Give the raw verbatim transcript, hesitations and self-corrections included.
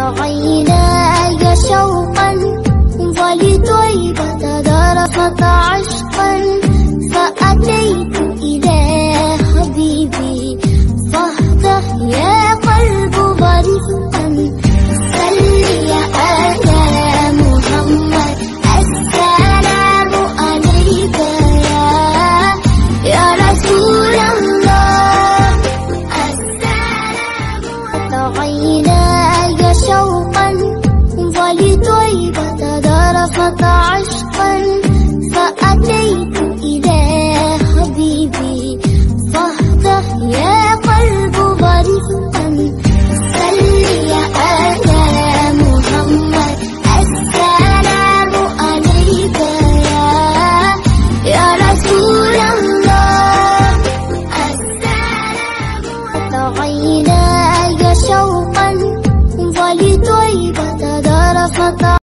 عيناي شوقا ولطيبة ذرفت عشقا فأتيت إلى حبيبي فاهدأ يا قلب ظريفا صل على محمد السلام عليك يا يا رسول الله السلام عيناي شوقا ولطيبة ذرفت عشقا فأتيت إلى حبيبي فاهدأ يا قلب ظريفا صل على محمد السلام عليك يا يا رسول الله السلام عيناي شوقا ولطيبة ذرفت